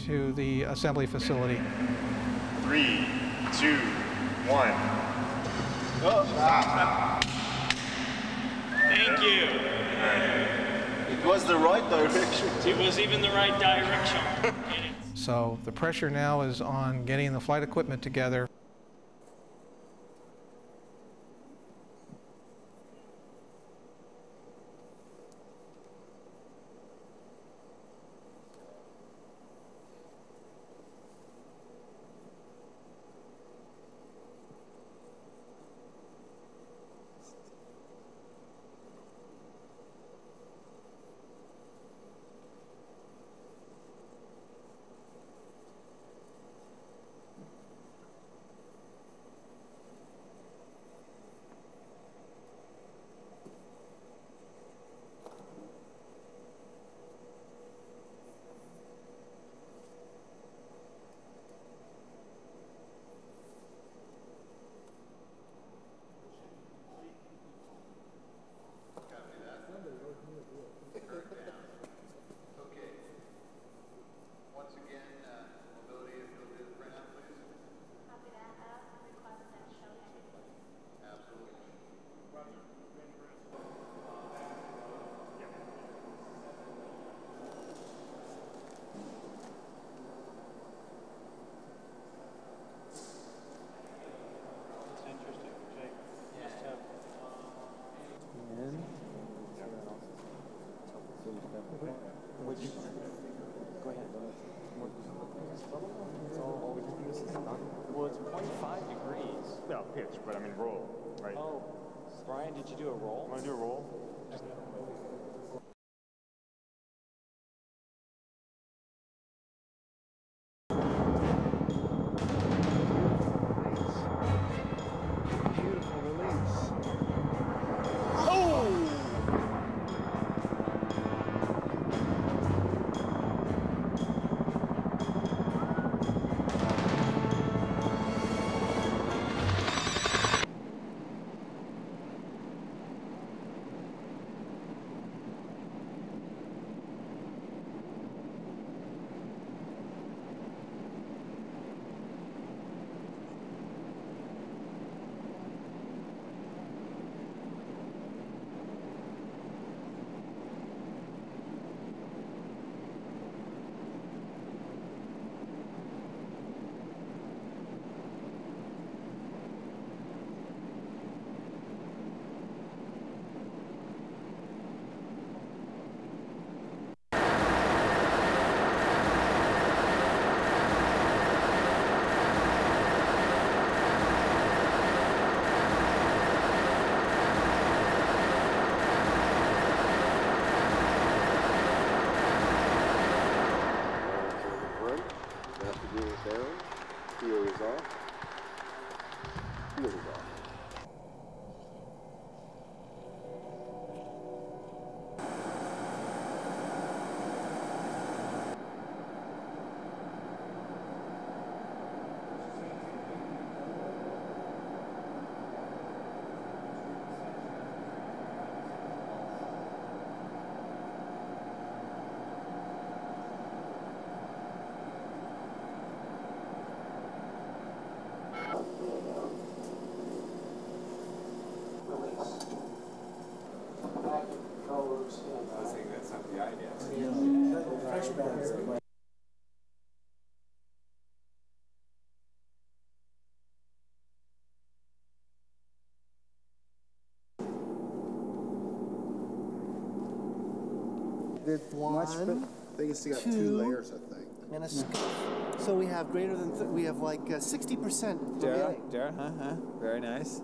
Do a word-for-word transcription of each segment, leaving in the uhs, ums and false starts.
to the assembly facility. Three, two, one. Oh, stop. Thank you. It was the right direction. It was even the right direction. So the pressure now is on getting the flight equipment together. Well, it's twenty-five degrees. No, pitch, but I mean roll, right? Oh, Brian, did you do a roll? Want to do a roll? Just Beautiful release. oh! Fuel is off. Fuel is off. I was saying that's not the idea. Pressure bands. Did one, I think it's got two, two layers, I think. and a scuff. So we have greater than, th we have like uh, sixty percent. Dara, Dara, huh, huh? Very nice.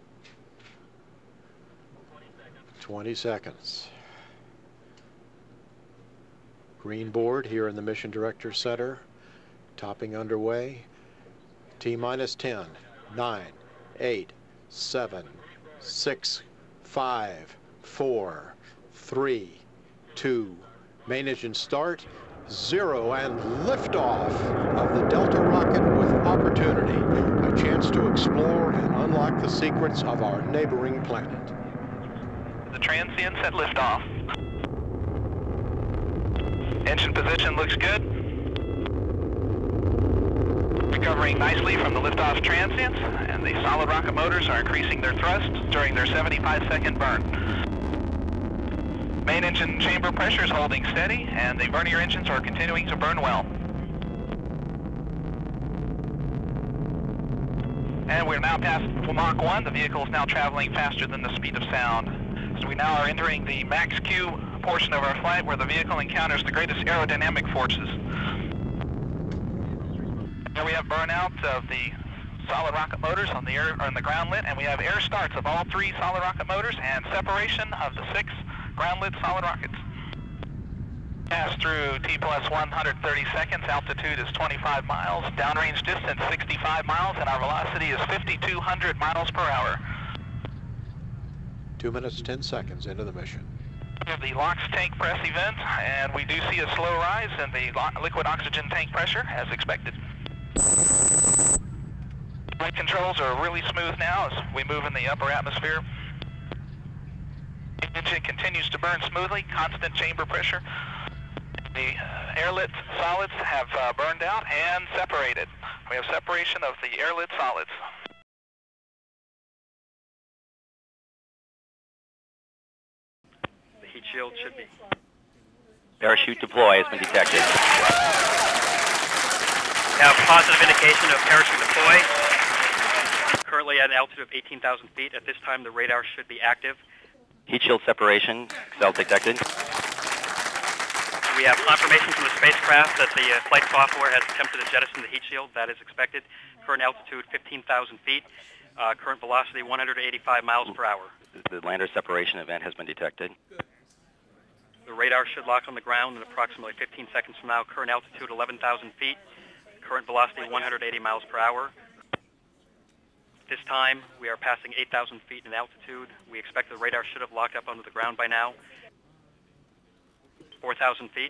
twenty seconds. Green board here in the Mission Director Center. Topping underway. T minus ten, nine, eight, seven, six, five, four, three, two, main engine start, zero, and liftoff of the Delta rocket with opportunity. A chance to explore and unlock the secrets of our neighboring planet. The transients at liftoff. Engine position looks good. Recovering nicely from the liftoff transients, and the solid rocket motors are increasing their thrust during their seventy-five second burn. Main engine chamber pressure is holding steady, and the vernier engines are continuing to burn well. And we're now past Mach one. The vehicle is now traveling faster than the speed of sound. So we now are entering the max Q portion of our flight, where the vehicle encounters the greatest aerodynamic forces. Here we have burnout of the solid rocket motors on the air, on the ground lit, and we have air starts of all three solid rocket motors and separation of the six ground lit solid rockets. Pass through T plus one hundred thirty seconds, altitude is twenty-five miles, downrange distance sixty-five miles, and our velocity is fifty-two hundred miles per hour. Two minutes, ten seconds into the mission. We have the LOX tank press event, and we do see a slow rise in the liquid oxygen tank pressure, as expected. Flight controls are really smooth now as we move in the upper atmosphere. The engine continues to burn smoothly, constant chamber pressure. The airlit solids have uh, burned out and separated. We have separation of the airlit solids. The heat shield should be. Parachute deploy has been detected. We have positive indication of parachute deploy. Currently at an altitude of eighteen thousand feet. At this time, the radar should be active. Heat shield separation, cell detected. We have confirmation from the spacecraft that the uh, flight software has attempted to jettison the heat shield. That is expected. Current altitude fifteen thousand feet. Uh, current velocity one hundred eighty-five miles per hour. The lander separation event has been detected. The radar should lock on the ground in approximately fifteen seconds from now. Current altitude eleven thousand feet. Current velocity one hundred eighty miles per hour. This time, we are passing eight thousand feet in altitude. We expect the radar should have locked up onto the ground by now. four thousand feet.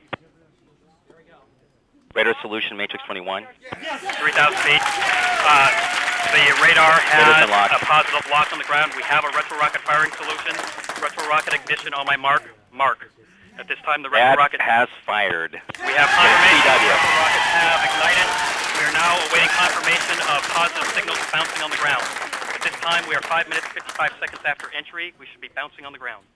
Radar solution, matrix twenty-one. three thousand feet. Uh, the radar has a positive lock on the ground. We have a retro rocket firing solution. Retro rocket ignition on my mark. Mark. At this time, the retro That rocket has fired. We have confirmation that the retro rockets have ignited. We are now awaiting confirmation of positive signals bouncing on the ground. At this time, we are five minutes, fifty-five seconds after entry. We should be bouncing on the ground.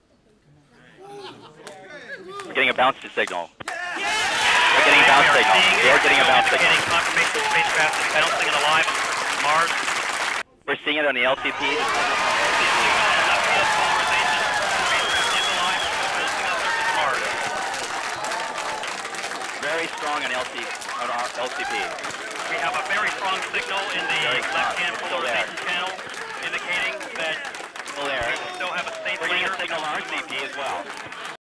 We're getting a bounce signal. We're getting a bounce signal. We're getting a bounce signal. We're getting confirmation the spacecraft is bouncing and alive on Mars. We're seeing it on the L C P. Very strong on L C on our L C P. We have a very strong signal in the left-hand polarization channel, indicating that still there. we still have a safe We're getting lander. a signal on R C P as well.